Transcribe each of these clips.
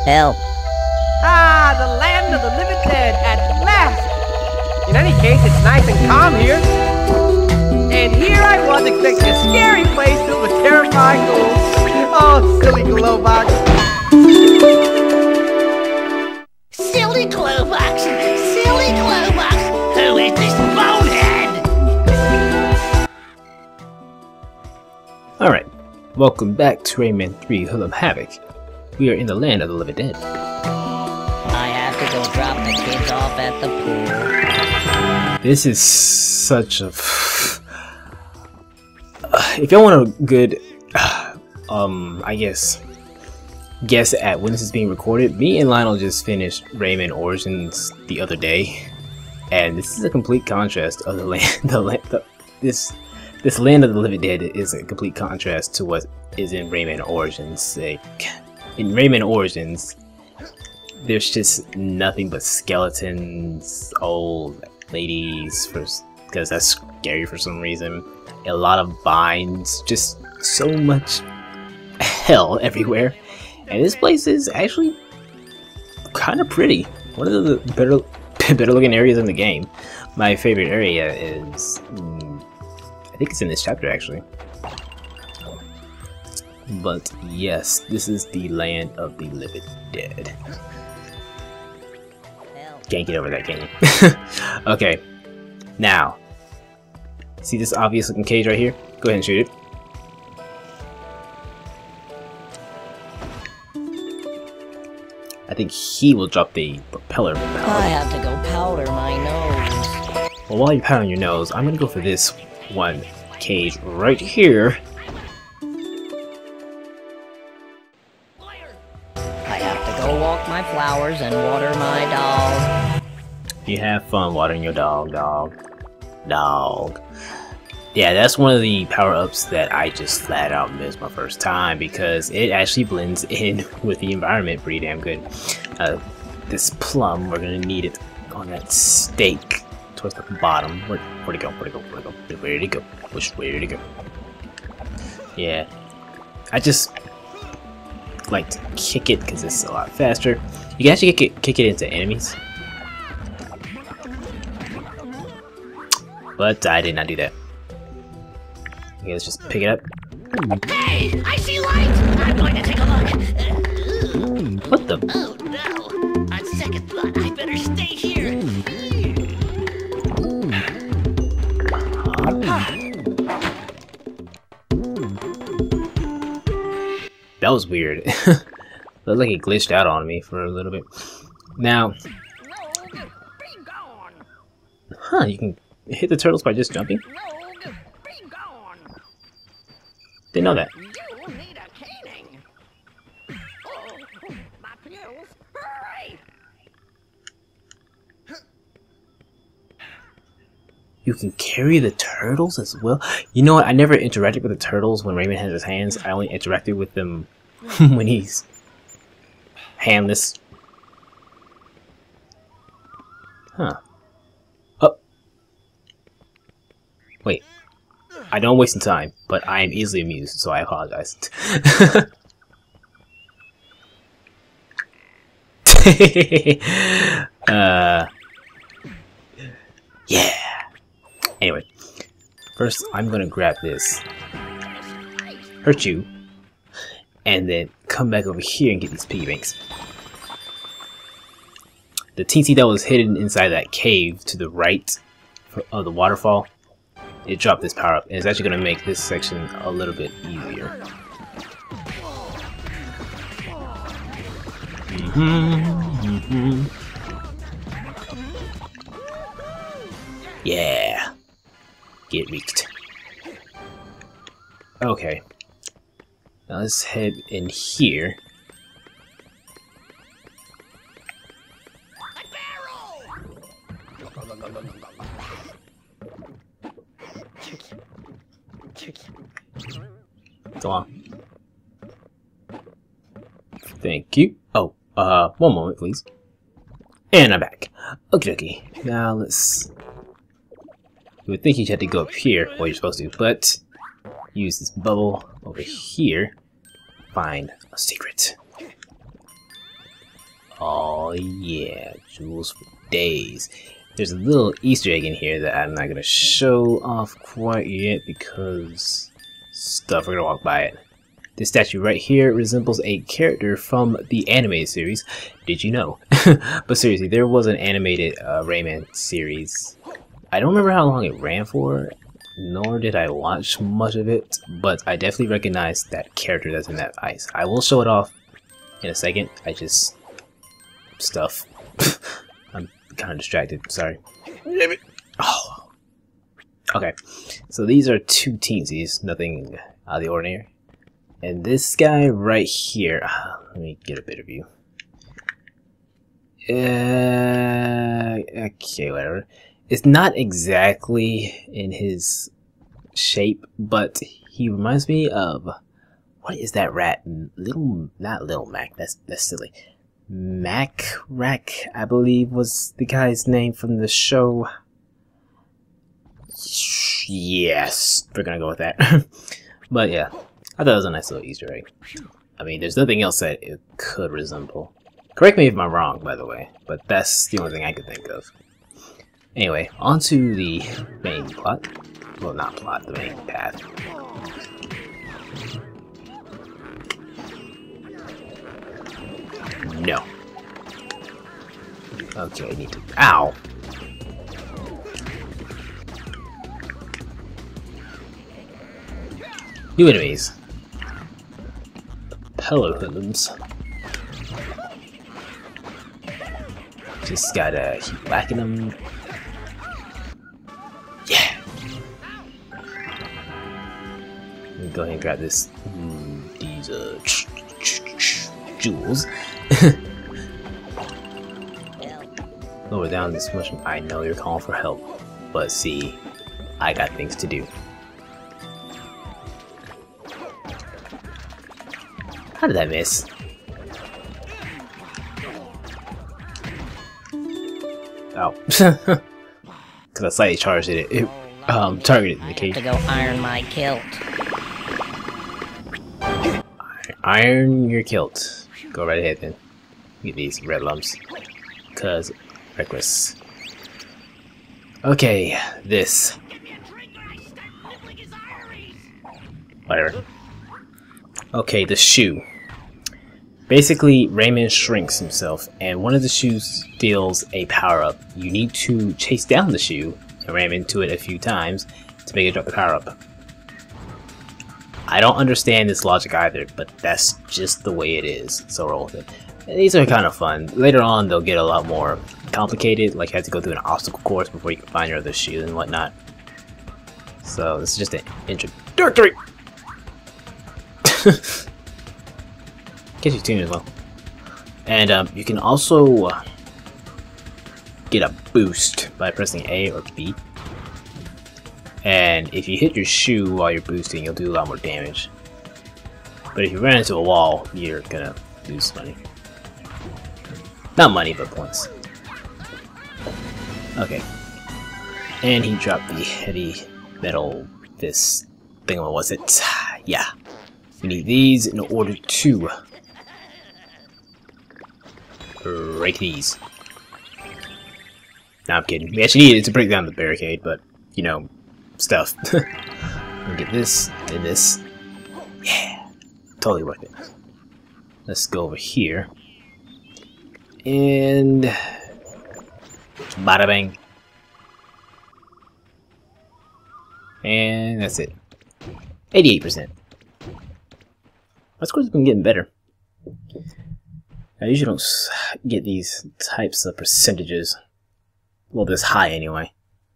Help. Ah, the land of the Livid Dead at last! In any case, it's nice and calm here. And here I was expecting a scary place filled with terrifying ghouls. Oh, silly glowbox. Silly glowbox! Silly glowbox! Who is this bonehead? Alright, welcome back to Rayman 3 Hoodlum Havoc. We are in the land of the Livid Dead. I have to go drop the kids off at the pool. This is such a... if y'all want a good, I guess at when this is being recorded, me and Lionel just finished Rayman Origins the other day. And this is a complete contrast of the land, this land of the Livid Dead is a complete contrast to what is in Rayman Origins. Like, in Rayman Origins, there's just nothing but skeletons, old ladies, because that's scary for some reason. A lot of vines, just so much hell everywhere. And this place is actually kind of pretty. One of the better looking areas in the game. My favorite area is... I think it's in this chapter actually. But yes, this is the land of the Livid Dead. Can't get over that, can you? Okay, now, see this obvious looking cage right here? Go ahead and shoot it. I think he will drop the propeller. I have to go powder my nose. Well, while you're powdering your nose, I'm gonna go for this one cage right here. I have to go walk my flowers and water my dog. You have fun watering your dog. Yeah, that's one of the power-ups that I just flat out missed my first time because it actually blends in with the environment pretty damn good. This plum, we're gonna need it on that stake towards the bottom. Where'd it go? Which way did it go? Yeah, I just like to kick it because it's a lot faster. You can actually kick it into enemies, but I did not do that. Okay, let's just pick it up. Hey! I see light! I'm going to take a look. What the? Oh no! On second thought, I better stay here. That was weird. Looked like it glitched out on me for a little bit. Now, huh? You can hit the turtles by just jumping. Didn't know that. You need a caning. Oh, my pills. Hurry! You can carry the turtles as well. You know what? I never interacted with the turtles when Rayman has his hands. I only interacted with them when he's handless. Huh. Oh. Wait. I know I'm wasting time, but I am easily amused, so I apologize. Yeah. Anyway, first I'm gonna grab this, hurt you, and then come back over here and get these piggy banks. The Teensy that was hidden inside that cave to the right of the waterfall, it dropped this power up, and it's actually gonna make this section a little bit easier. Yeah. Get reeked. Okay. Now let's head in here. Go on. Thank you. Oh, one moment, please. And I'm back. Okay. Now let's... You would think you had to go up here. Well, you're supposed to, but use this bubble over here. Find a secret. Oh yeah, jewels for days. There's a little Easter egg in here that I'm not gonna show off quite yet because stuff, we're gonna walk by it. This statue right here resembles a character from the animated series. Did you know? But seriously, there was an animated Rayman series. I don't remember how long it ran for, nor did I watch much of it, but I definitely recognize that character that's in that ice. I will show it off in a second. Stuff. I'm kind of distracted, sorry. Oh. Okay, so these are two Teensies, nothing out of the ordinary. And this guy right here, let me get a better view. Okay, whatever. It's not exactly in his shape, but he reminds me of, what is that rat? Not Little Mac, that's silly. Mac Rack, I believe was the guy's name from the show. Yes, we're gonna go with that. But yeah, I thought it was a nice little Easter egg. I mean, there's nothing else that it could resemble. Correct me if I'm wrong, by the way, but that's the only thing I could think of. Anyway, on to the main plot. Well, not plot, the main path. No. Okay, I need to... Ow! New enemies. Hello, Hoodlums. Just gotta keep whacking them. Yeah! Let me go ahead and grab this. These, jewels. Lower down this much. I know you're calling for help, but see, I got things to do. How did I miss? Oh. Because I slightly charged it. It targeted the cage. To go iron my kilt. Iron your kilt. Go right ahead then. Get these red lumps. Cause reckless. Okay, this. Whatever. Okay, the shoe. Basically, Rayman shrinks himself, and one of the shoes steals a power-up. You need to chase down the shoe and ram into it a few times to make it drop the power-up. I don't understand this logic either, but that's just the way it is, so roll with it. And these are kind of fun. Later on, they'll get a lot more complicated, like you have to go through an obstacle course before you can find your other shoe and whatnot. So this is just an introductory. Catch you tune as well. And you can also get a boost by pressing A or B. And if you hit your shoe while you're boosting, you'll do a lot more damage. But if you run into a wall, you're gonna lose money. Not money, but points. Okay. And he dropped the heavy metal fist thing. What was it? Yeah. We need these in order to break these. No, I'm kidding. We actually needed to break down the barricade, but, you know, stuff. We'll get this and this. Yeah. Totally worth it. Let's go over here. And bada bang. And that's it. 88%. My scores have been getting better. I usually don't get these types of percentages. Well, this high anyway.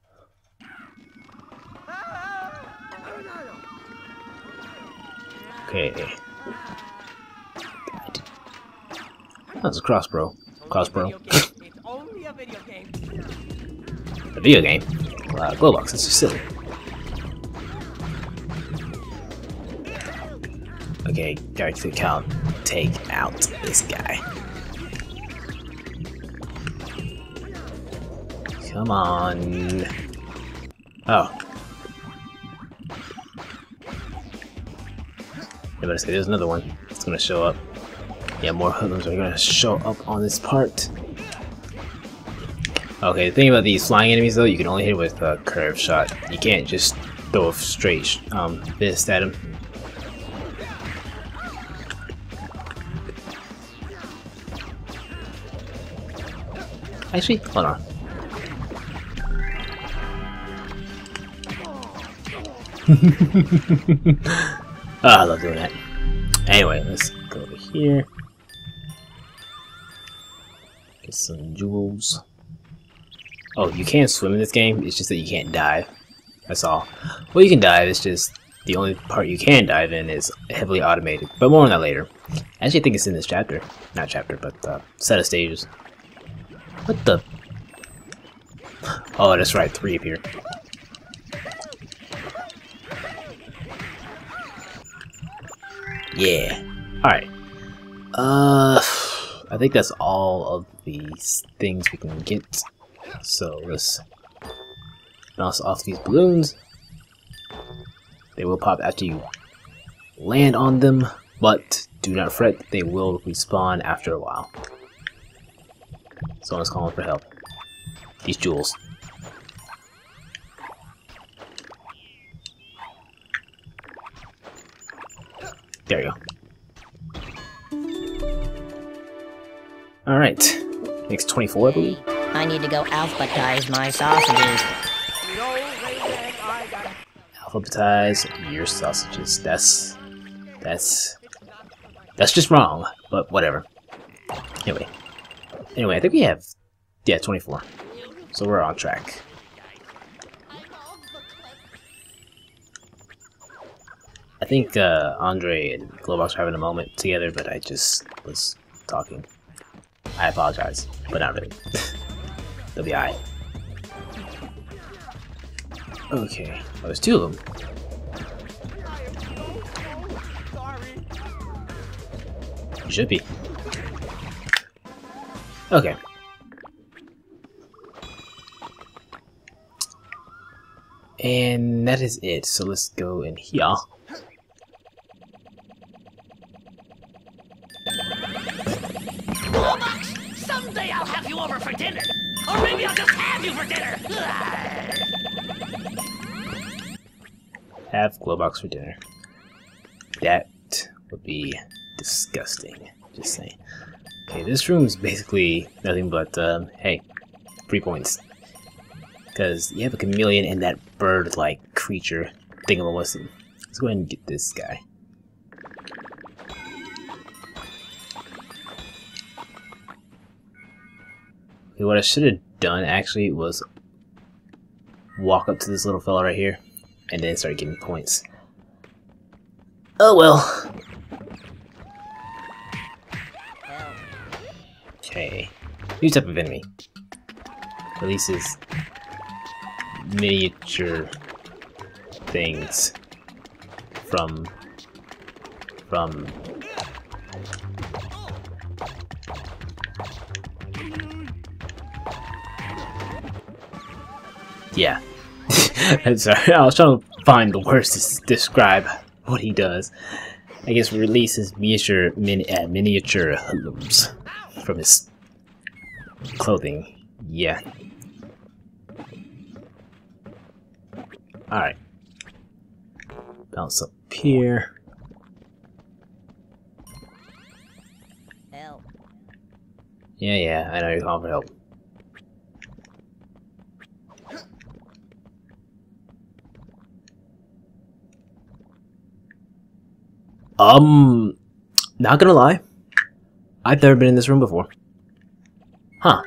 Okay. Oh, it's a crossbow. Crossbow. It's only a video game. A video game? Glow box, that's just silly. Okay, character count. Take out this guy. Come on. Oh. I better say there's another one. It's gonna show up. Yeah, more hoodlums are gonna show up on this part. Okay, the thing about these flying enemies though, you can only hit with a curved shot. You can't just throw a straight fist at him. Actually, hold on. I love doing that. Anyway, let's go over here. Get some jewels. Oh, you can swim in this game, it's just that you can't dive. That's all. Well, you can dive, it's just the only part you can dive in is heavily automated. But more on that later. Actually, I think it's in this chapter. Not chapter, but set of stages. What the? Oh, that's right, 3 appear. Yeah. Alright. I think that's all of these things we can get. So let's bounce off these balloons. They will pop after you land on them, but do not fret, they will respawn after a while. Someone's calling for help. These jewels. There you go. Alright. Makes 24, I believe. I need to go alphabetize my sausages. Alphabetize your sausages. That's just wrong, but whatever. Anyway, I think we have, yeah, 24. So we're on track. I think Andre and Glowbox are having a moment together, but I just was talking. I apologize, but not really. They'll be alright. Okay, oh, there's 2 of them. You should be. Okay. And that is it, so let's go in here. Someday I'll have you over for dinner. Or maybe I'll just have you for dinner. Have Glowbox for dinner. That would be disgusting. Just saying. Okay, this room's basically nothing but, hey, 3 points. Because you have a chameleon and that bird-like creature thingamawissam. Let's go ahead and get this guy. Okay, what I should have done actually was walk up to this little fella right here and then start getting points. Oh well. Okay. New type of enemy. Releases miniature things from yeah. I'm sorry, I was trying to find the words to describe what he does. I guess releases miniature hoodlums from his clothing. Yeah. Alright. Bounce up here. Help. Yeah, I know you're calling for help. Not gonna lie, I've never been in this room before. Huh.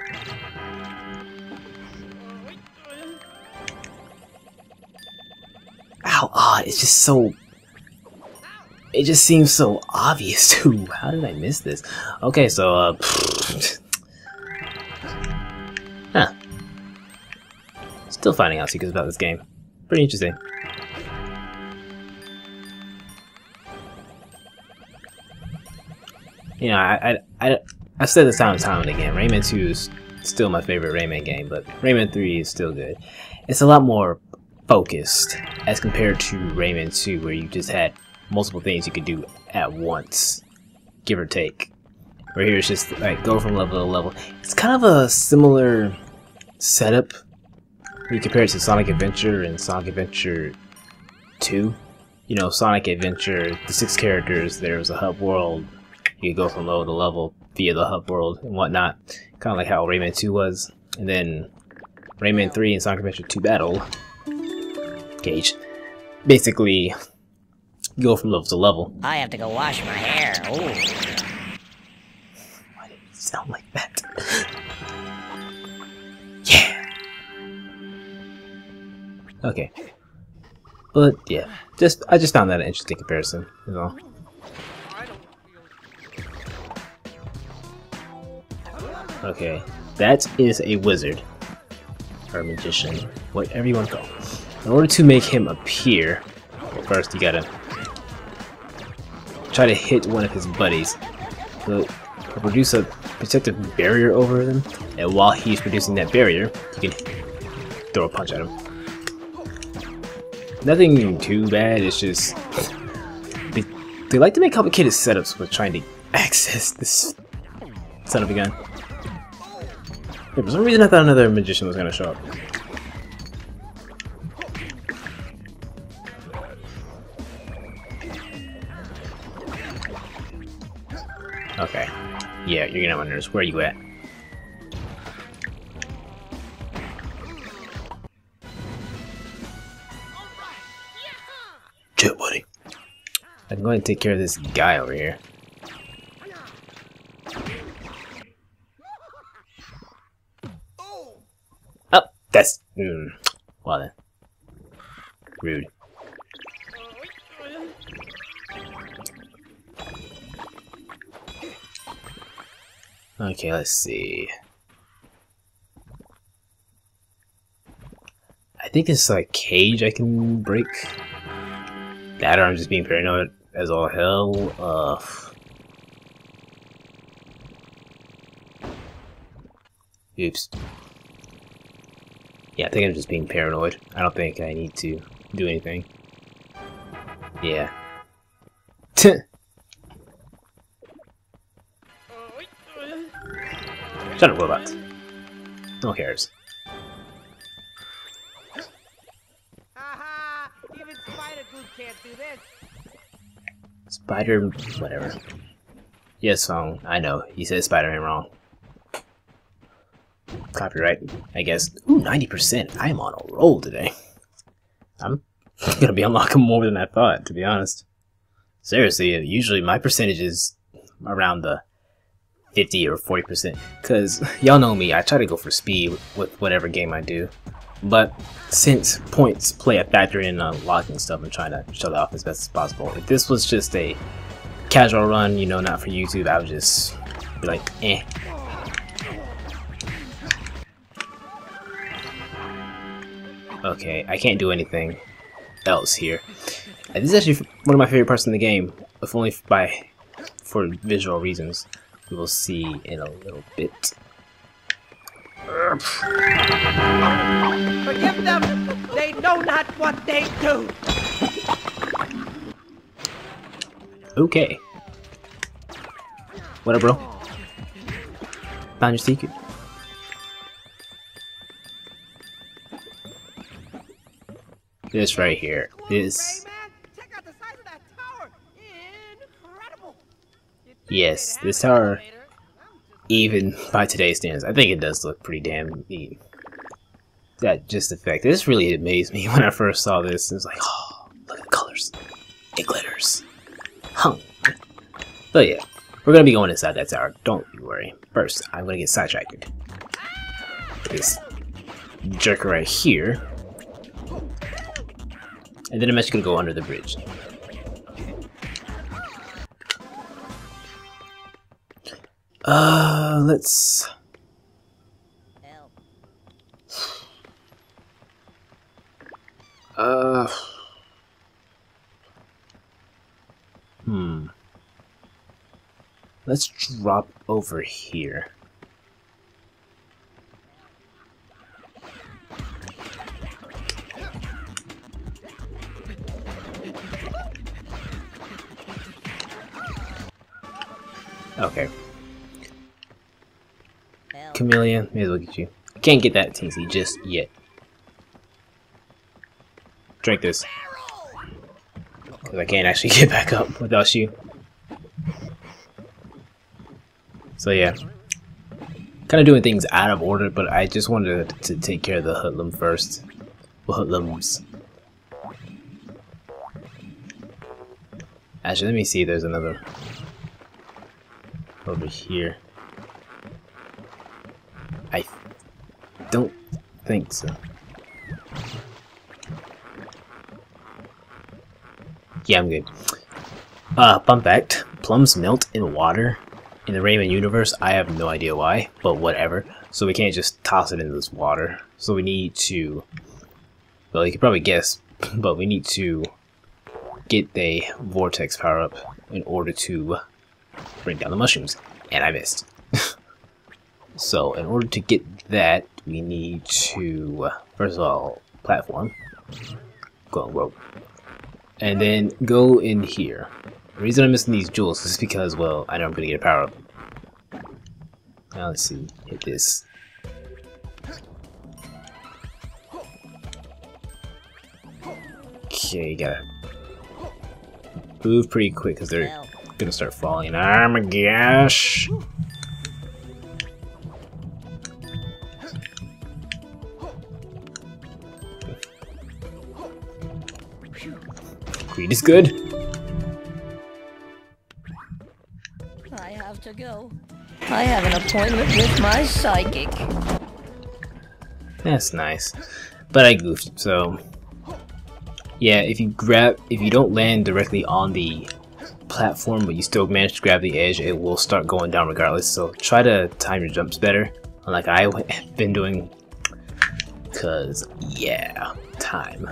How odd, it's just so... It just seems so obvious too. How did I miss this? Okay, so, huh. Still finding out secrets about this game. Pretty interesting. You know, I said this time and time again, Rayman 2 is still my favorite Rayman game, but Rayman 3 is still good. It's a lot more focused as compared to Rayman 2, where you just had multiple things you could do at once, give or take. Where here it's just like go from level to level. It's kind of a similar setup when you compare it to Sonic Adventure and Sonic Adventure 2. You know, Sonic Adventure, the 6 characters, there was a hub world. You could go from level to level via the hub world and whatnot. Kind of like how Rayman 2 was. And then Rayman 3 and Sonic Adventure 2 Battle. Gage. Basically, you go from level to level. I have to go wash my hair. Ooh. Why did it sound like that? Yeah! Okay. But, yeah. I just found that an interesting comparison, you know. Okay. That is a wizard. Or magician. Whatever you want to call him. In order to make him appear, first you gotta try to hit one of his buddies. So produce a protective barrier over them, and while he's producing that barrier, you can throw a punch at him. Nothing too bad, it's just they like to make complicated setups with trying to access this son of a gun. Yeah, for some reason I thought another magician was gonna show up. Okay. Yeah, you're gonna wonder, where are you at? Chill, buddy. I'm going to take care of this guy over here. Oh, that's... well then. Rude. Okay, let's see. I think it's like cage I can break. That or I'm just being paranoid as all hell. Oops. Yeah, I think I'm just being paranoid. I don't think I need to do anything. Yeah. Shut up, robots. No one cares. Haha! Even Spider Group can't do this. Spider... whatever. Yes, wrong. I know. He said Spider-Man wrong. Copyright, I guess. Ooh, 90%. I am on a roll today. I'm gonna be unlocking more than I thought, to be honest. Seriously, usually my percentage is around the 50 or 40%, because y'all know me, I try to go for speed with whatever game I do, but since points play a factor in unlocking stuff, I'm trying to shut it off as best as possible. If this was just a casual run, you know, not for YouTube, I would just be like, eh. Okay, I can't do anything else here. And this is actually one of my favorite parts in the game, if only for visual reasons. We will see in a little bit. Forgive them! They know not what they do! Okay. What up, bro? Found your secret. This right here. This. Check out the size of that tower! Incredible! Yes, this tower, even by today's standards, I think it does look pretty damn neat. That just effect. This really amazed me when I first saw this. It was like, oh, look at the colors. It glitters. Huh. But yeah, we're gonna be going inside that tower. Don't you worry. First, I'm gonna get sidetracked. This jerk right here. And then I'm actually gonna go under the bridge. Let's... Let's drop over here. Okay. Chameleon. May as well get you. Can't get that Teensie just yet. Drink this. Because I can't actually get back up without you. So yeah. Kind of doing things out of order, but I just wanted to take care of the Hoodlum first. Well, Hoodlums. Actually, let me see if there's another over here. I don't think so. Yeah, I'm good. Fun fact, plums melt in water in the Rayman universe. I have no idea why, but whatever. So we can't just toss it into this water. So we need to, well, you could probably guess, but we need to get a vortex power up in order to bring down the mushrooms. And I missed. So in order to get that, we need to, first of all, platform. Go on rope. And then go in here. The reason I'm missing these jewels is because, well, I know I'm gonna get a power up. Now let's see, hit this. Okay, you gotta move pretty quick because they're gonna start falling. Oh my gosh! Greed is good. I have to go. I have an appointment with my psychic. That's nice. But I goofed, so yeah, if you don't land directly on the platform but you still manage to grab the edge, it will start going down regardless. So try to time your jumps better, like I've been doing, cause yeah, time.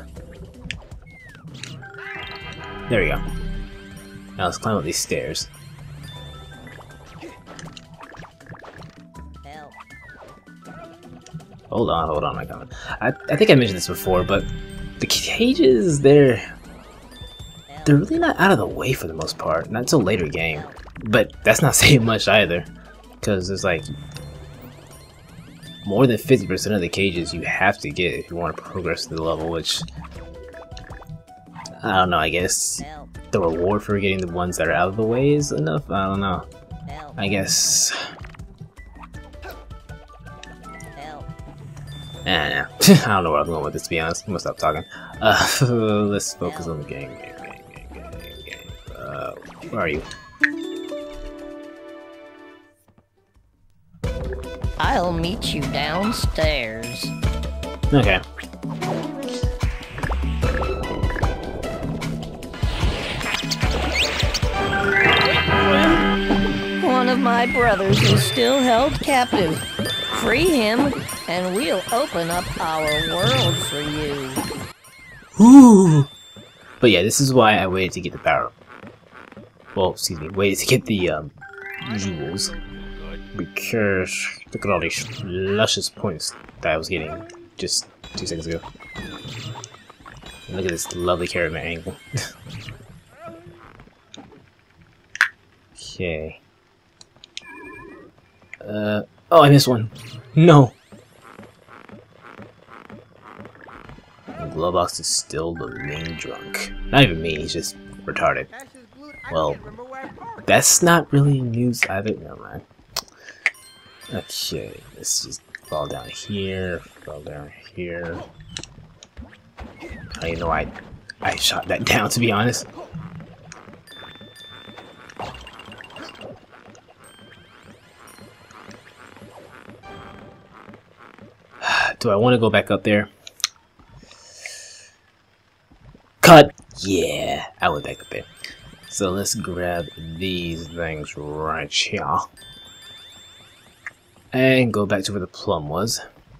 There we go. Now let's climb up these stairs. Hold on, I'm coming. I think I mentioned this before, but the cages, they're really not out of the way for the most part. Not until later game. But that's not saying much either. Because there's like more than 50% of the cages you have to get if you want to progress through the level, which I don't know, I guess the reward for getting the ones that are out of the way is enough? I don't know. I guess. I don't know where I'm going with this, to be honest. I'm gonna stop talking. Let's focus on the game. Where are you? I'll meet you downstairs. Okay. One of my brothers is still held captive. Free him, and we'll open up our world for you. Ooh. But yeah, this is why I waited to get the power up. Well, excuse me, waited to get the jewels. Because look at all these luscious points that I was getting just 2 seconds ago. And look at this lovely carrot angle. Okay. Oh, I missed one. No. The glove box is still the main drunk. Not even mean, he's just retarded. Well, that's not really news either. Never mind. Okay, let's just fall down here. Fall down here. I don't even know why I shot that down, to be honest. Do I want to go back up there? Cut! Yeah, I went back up there. So let's grab these things right here. And go back to where the plum was.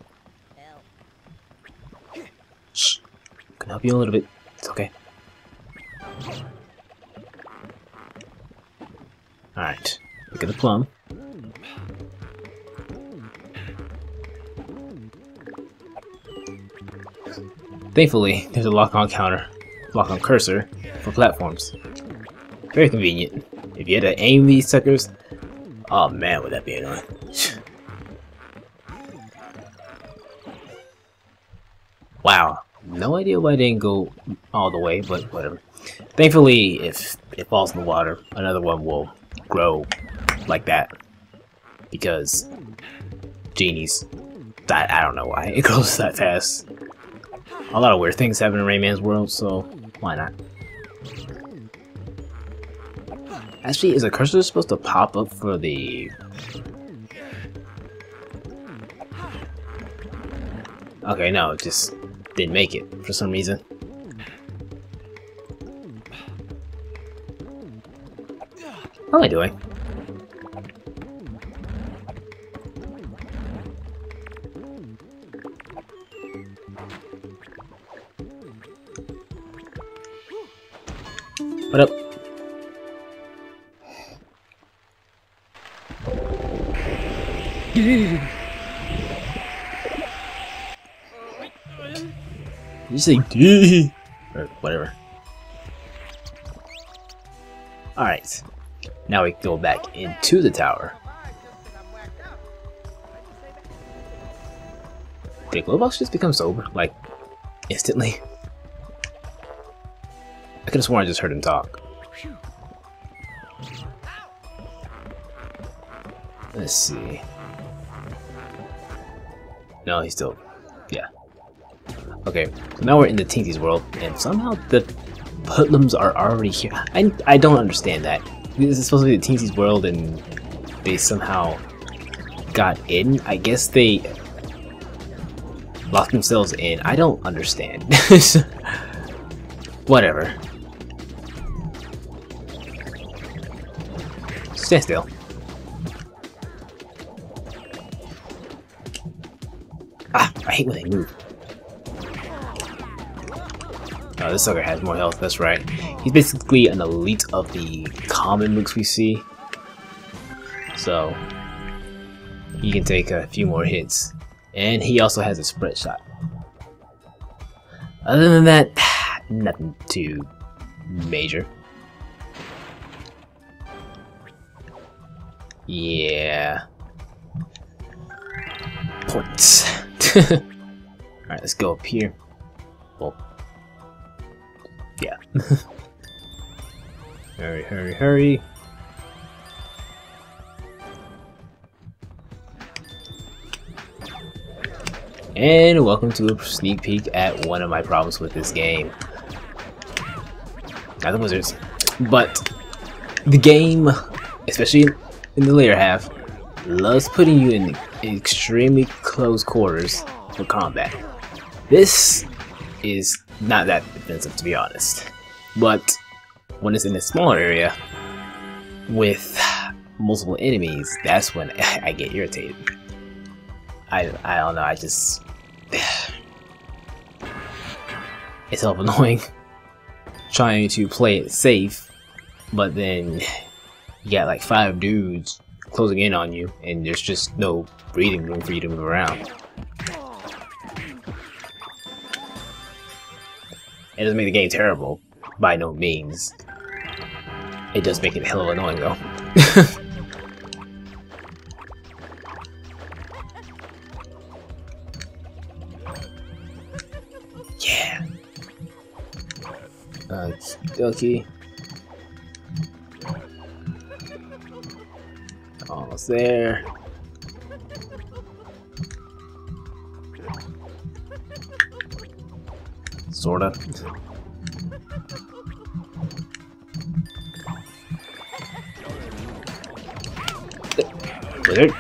Shh. Can help you a little bit. It's okay. Alright. Look at the plum. Thankfully, there's a lock-on counter, lock-on cursor for platforms. Very convenient. If you had to aim these suckers, oh man, would that be annoying. Wow, no idea why I didn't go all the way, but whatever. Thankfully, if it falls in the water, another one will grow like that. Because genies, I don't know why it grows that fast. A lot of weird things happen in Rayman's world, so why not? Actually, is a cursor supposed to pop up for the... Okay, no, it just didn't make it for some reason. What am I doing? What up? You say D or whatever. Alright. Now we can go back into the tower. Did Glowbox just become sober? Like, instantly? I could have sworn I just heard him talk. Let's see. No, he's still... yeah. Okay, so now we're in the Teensies world, and somehow the Hoodlums are already here. I don't understand that. This is supposed to be the Teensies world, and they somehow got in. I guess they locked themselves in. I don't understand. Whatever. Stand still. Ah, I hate when they move. Oh, this sucker has more health, that's right. He's basically an elite of the common mooks we see. So, he can take a few more hits. And he also has a spread shot. Other than that, nothing too major. Yeah. Points. Alright, let's go up here. Well, yeah. Hurry, hurry, hurry. And welcome to a sneak peek at one of my problems with this game. Not the wizards, but the game, especially in the later half, loves putting you in extremely close quarters for combat. This is not that defensive, to be honest, but when it's in a smaller area with multiple enemies, that's when I get irritated. I don't know, I just... it's self annoying trying to play it safe, but then you got like 5 dudes closing in on you and there's just no breathing room for you to move around. It doesn't make the game terrible, by no means. It does make it hella annoying though. Yeah. Okey. Almost there. Sorta. Wizard.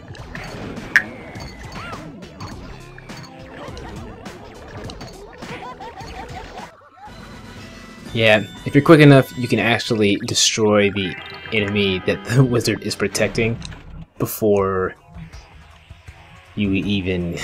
Yeah, if you're quick enough, you can actually destroy the enemy that the wizard is protecting before you even...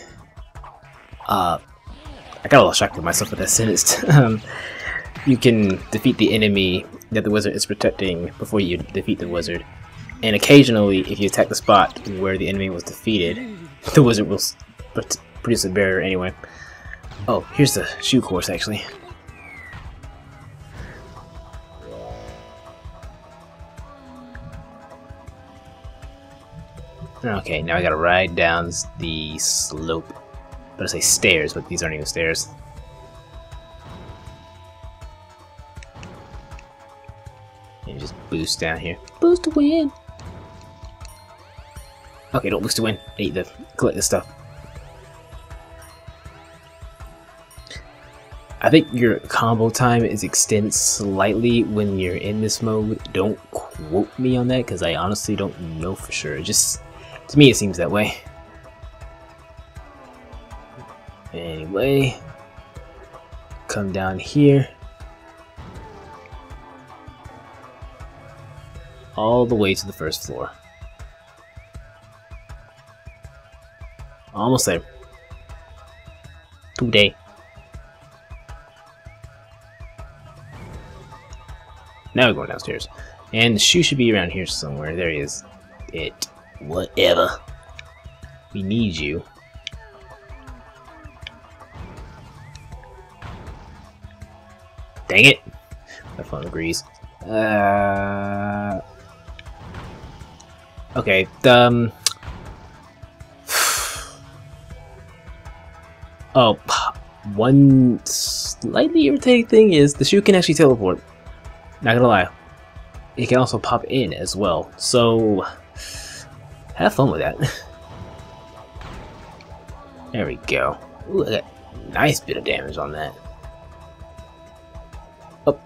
I got a little shocked with myself with that sentence. You can defeat the enemy that the wizard is protecting before you defeat the wizard. And occasionally, if you attack the spot where the enemy was defeated, the wizard will produce a barrier anyway. Oh, here's the shoe course actually. Okay, now I gotta ride down the slope. But I say stairs, but these aren't even stairs. And just boost down here. Boost to win! Okay, don't boost to win. I need to collect this stuff. I think your combo time is extended slightly when you're in this mode. Don't quote me on that, because I honestly don't know for sure. Just, to me it seems that way. Anyway, come down here. All the way to the first floor. Almost there. Today. Now we're going downstairs. And the shoe should be around here somewhere. There he is. It. Whatever. We need you. Dang it. My phone agrees. Okay, oh, one slightly irritating thing is the shoe can actually teleport. Not gonna lie. It can also pop in as well, so have fun with that. There we go. Ooh, I got a nice bit of damage on that. Oh.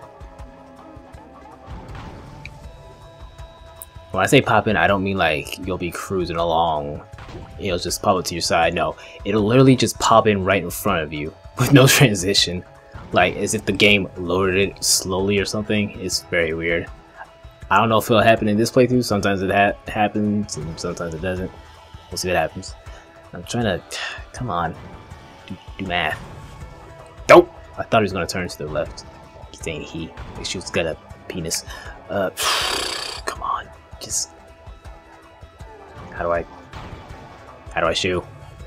When I say pop in, I don't mean like you'll be cruising along, it'll just pop up to your side. No, it'll literally just pop in right in front of you with no transition. Like as if the game loaded it slowly or something. It's very weird. I don't know if it'll happen in this playthrough. Sometimes it happens and sometimes it doesn't. We'll see what happens. I'm trying to... Come on. Do math. Nope! I thought he was going to turn to the left. Saying he. This shoe's got a penis. Come on. Just... How do I shoe?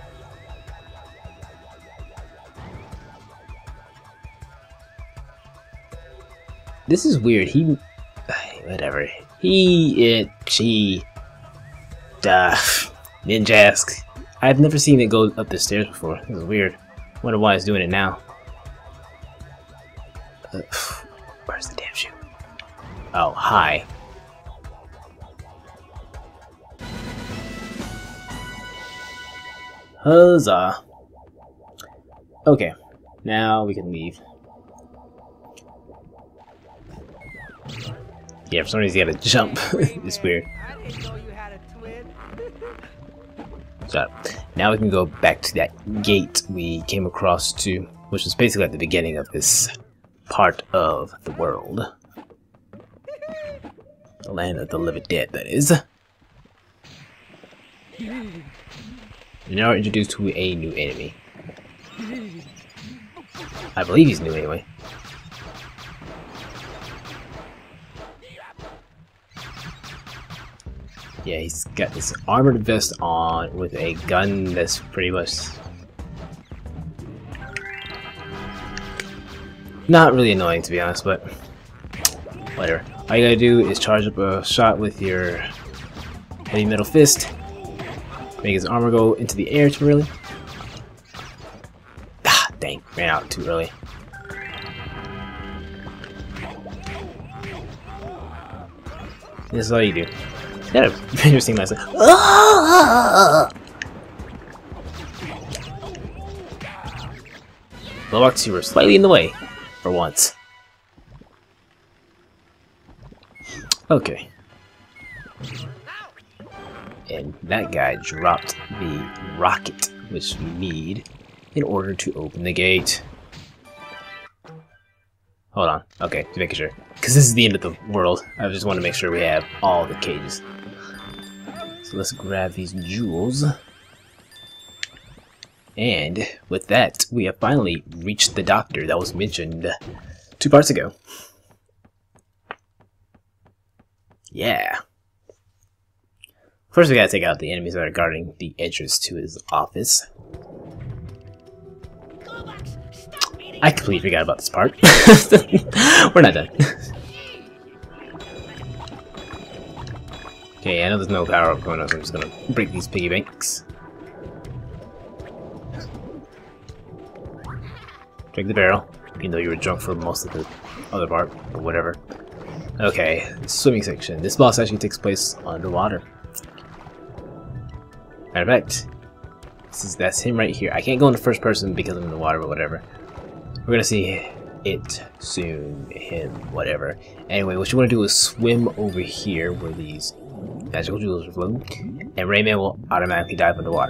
This is weird. He... Whatever. He, it, she... Ninjask. I've never seen it go up the stairs before. This is weird. Wonder why it's doing it now. Where's the damn shoe? Oh, hi. Huzzah. Okay, now we can leave. Yeah, for some reason you gotta jump. It's weird. I didn't know you had a twin. So, now we can go back to that gate we came across to, which was basically at the beginning of this part of the world. The land of the Livid Dead, that is. You're now introduced to a new enemy. I believe he's new anyway. Yeah, he's got this armored vest on with a gun that's pretty much not really annoying, to be honest, but whatever. All you gotta do is charge up a shot with your heavy metal fist, make his armor go into the air too early. Ah, dang, ran out too early. This is all you do. Yeah, interesting lesson. Blowbox, you were slightly in the way, for once. Okay. And that guy dropped the rocket, which we need in order to open the gate. Hold on. Okay, to make sure. Because this is the end of the world. I just want to make sure we have all the cages. So let's grab these jewels. And with that, we have finally reached the doctor that was mentioned 2 parts ago. Yeah. First we gotta take out the enemies that are guarding the entrance to his office. I completely forgot about this part. We're not done. Okay, I know there's no power up going on, so I'm just gonna break these piggy banks. Drink the barrel, even though you were drunk for most of the other part, or whatever. Okay, swimming section. This boss actually takes place underwater. Matter of fact, that's him right here. I can't go into first person because I'm in the water, but whatever. We're gonna see it soon. Him, whatever. Anyway, what you want to do is swim over here where these magical jewels are floating, and Rayman will automatically dive underwater.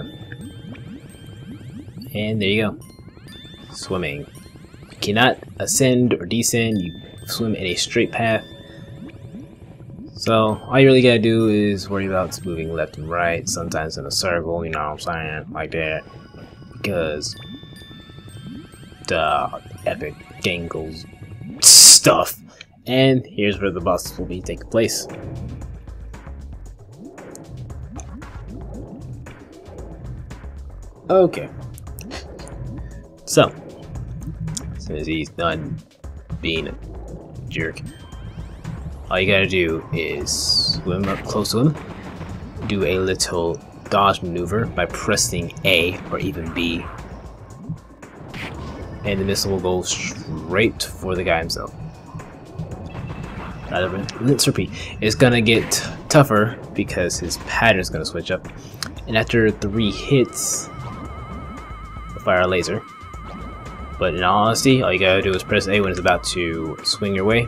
And there you go. Swimming. You cannot ascend or descend. You swim in a straight path. So all you really gotta do is worry about moving left and right, sometimes in a circle, you know what I'm saying, like that, because the epic dangles stuff. And here's where the bosses will be taking place. Okay, so as soon as he's done being a jerk, all you gotta do is swim up close to him, do a little dodge maneuver by pressing A or even B, and the missile will go straight for the guy himself. Let's repeat, it's gonna get tougher because his pattern is gonna switch up, and after 3 hits, we'll fire a laser. But in all honesty, all you gotta do is press A when it's about to swing your way,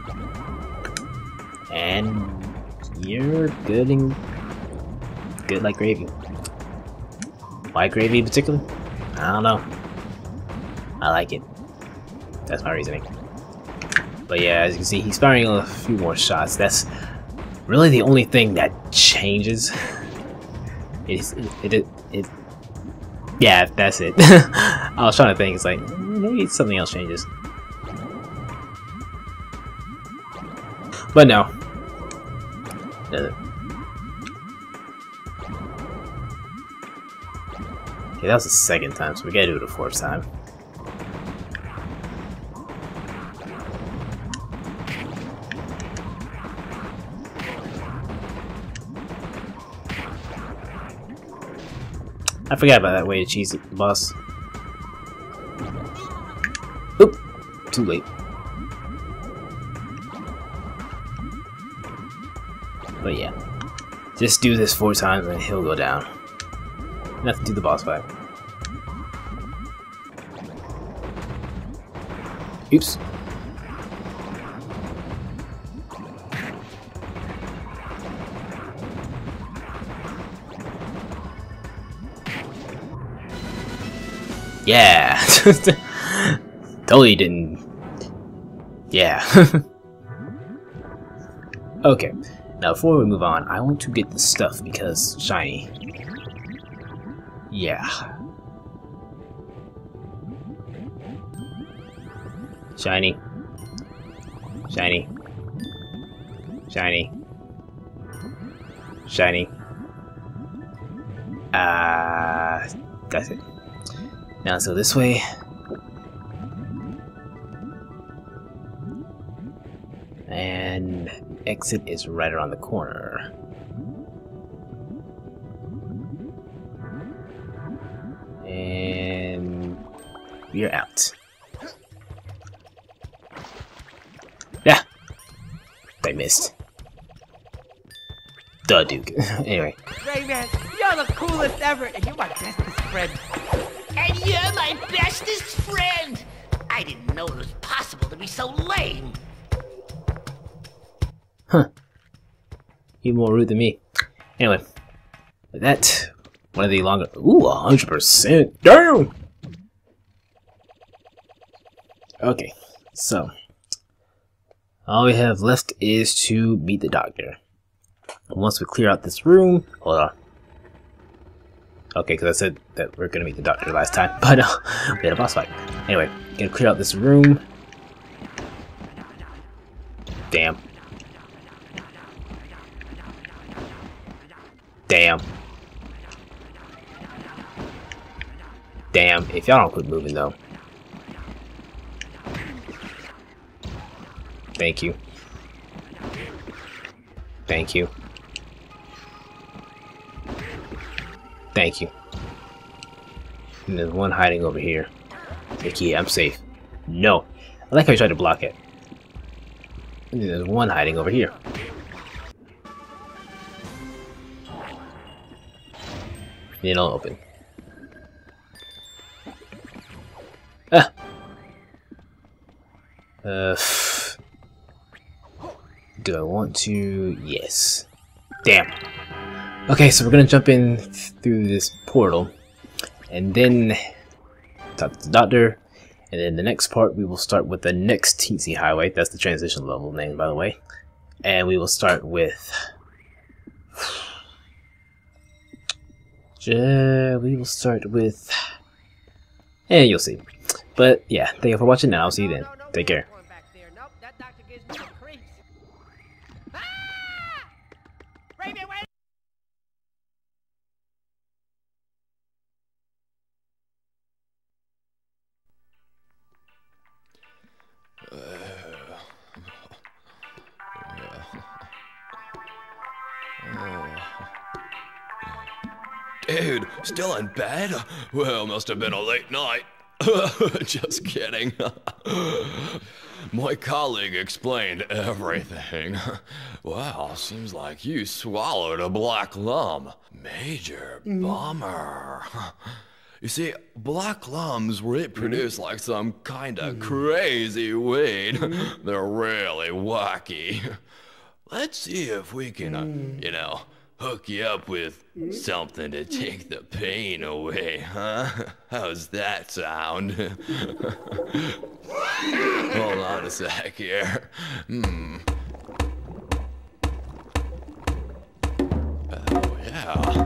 and you're good and good like gravy. Why gravy in particular? I don't know. I like it. That's my reasoning. But yeah, as you can see, he's firing a few more shots. That's really the only thing that changes. Yeah, that's it. I was trying to think, it's like, maybe something else changes. But no. Okay, that was the 2nd time, so we gotta do it a 4th time. I forgot about that way to cheese the boss. Oop! Too late. But yeah, just do this 4 times and he'll go down. Nothing to do the boss fight. Oops. Yeah. Totally didn't. Yeah. Okay. Now, before we move on, I want to get the stuff because shiny. Yeah. Shiny. Shiny. Shiny. Shiny. That's it. Now, so this way. And exit is right around the corner. And we're out. Yeah, I missed. Duh, Duke. Anyway. Rayman, you're the coolest ever, and you're my bestest friend. And you're my bestest friend! I didn't know it was possible to be so lame! Huh. You're more rude than me. Anyway. That, one of the longer... Ooh, 100%! Damn! Okay, so... all we have left is to meet the doctor. Once we clear out this room... Hold on. Okay, because I said that we're gonna meet the doctor last time, but we had a boss fight. Anyway, gonna clear out this room. Damn. Damn. Damn, if y'all don't quit moving though. Thank you. Thank you. Thank you. And there's one hiding over here. Like, yeah, I'm safe. No. I like how you tried to block it. There's one hiding over here. It'll open. Ah! Do I want to? Yes. Damn. Okay, so we're gonna jump in through this portal, and then talk to the doctor, and then the next part we will start with the next Teensy Highway. That's the transition level name, by the way. And we will start with... and you'll see. But yeah, thank you for watching now. I'll see you then. Take care. Nope, that doctor gives me the creeps. Ah! Rayman, wait! Dude, still in bed? Well, must have been a late night. Just kidding. My colleague explained everything. Wow, seems like you swallowed a black lung. Major bummer. You see, black lums reproduce like some kinda crazy weed. They're really wacky. Let's see if we can, you know, hook you up with something to take the pain away, huh? How's that sound? Hold on a sec here. Oh, yeah.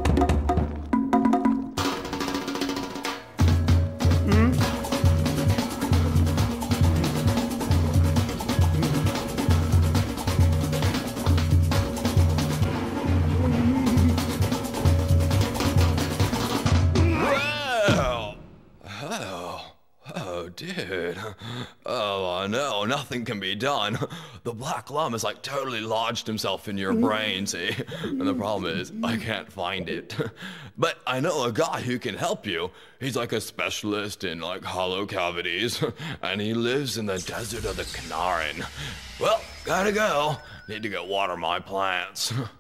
Dude. Oh no, nothing can be done. The black lum has like totally lodged himself in your brain, see? And the problem is, I can't find it. But I know a guy who can help you. He's like a specialist in like hollow cavities, and he lives in the desert of the Kanaran. Well, gotta go. Need to go water my plants.